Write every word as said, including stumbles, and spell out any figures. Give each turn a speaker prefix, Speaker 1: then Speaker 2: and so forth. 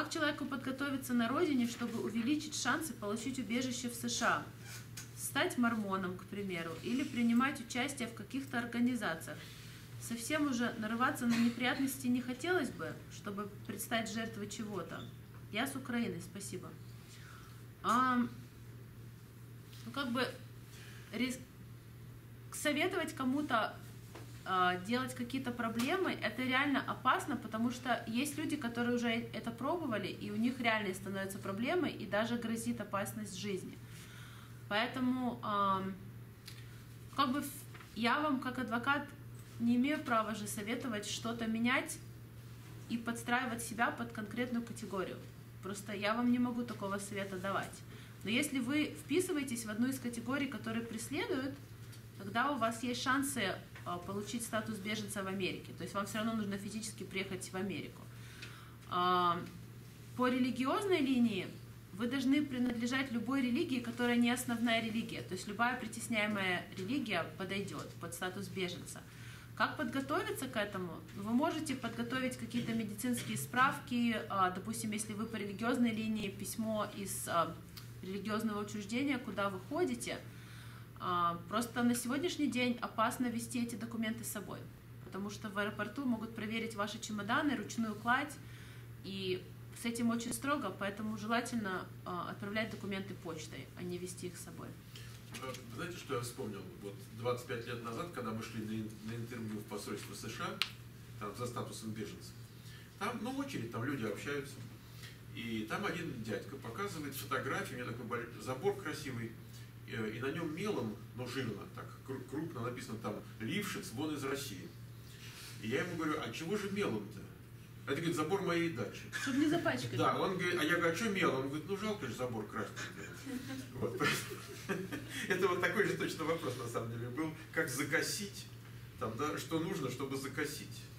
Speaker 1: Как человеку подготовиться на родине, чтобы увеличить шансы получить убежище в США? Стать мормоном, к примеру, или принимать участие в каких-то организациях? Совсем уже нарываться на неприятности не хотелось бы, чтобы предстать жертвой чего-то. Я с Украины, спасибо. А, ну, как бы рис... советовать кому-то а, делать какие-то проблемы, это реально опасно, потому что есть люди, которые уже это пробовали, и у них реально становятся проблемы, и даже грозит опасность жизни. Поэтому а, как бы я вам, как адвокат, не имею права же советовать что-то менять и подстраивать себя под конкретную категорию. Просто я вам не могу такого совета давать. Но если вы вписываетесь в одну из категорий, которые преследуют, тогда у вас есть шансы получить статус беженца в Америке. То есть вам все равно нужно физически приехать в Америку. По религиозной линии вы должны принадлежать любой религии, которая не основная религия. То есть любая притесняемая религия подойдет под статус беженца. Как подготовиться к этому? Вы можете подготовить какие-то медицинские справки, допустим, если вы по религиозной линии, письмо из религиозного учреждения, куда вы ходите. Просто на сегодняшний день опасно вести эти документы с собой, потому что в аэропорту могут проверить ваши чемоданы, ручную кладь, и с этим очень строго, поэтому желательно отправлять документы почтой, а не вести их с собой.
Speaker 2: Знаете, что я вспомнил? Вот двадцать пять лет назад, когда мы шли на интервью в посольство США, там, за статусом беженца, там, ну, очередь, там люди общаются, и там один дядька показывает фотографию, у него такой забор красивый, и на нем мелом, но жирно, так крупно написано там «Лившиц, вон из России». И я ему говорю: а чего же мелом-то? Это, говорит, забор моей дачи.
Speaker 1: Чтобы не запачкать.
Speaker 2: Да, он говорит, а я говорю: а что мелом? Он говорит: ну жалко же забор красить. Вот. Это вот такой же точно вопрос на самом деле был, как закосить, там, да, что нужно, чтобы закосить.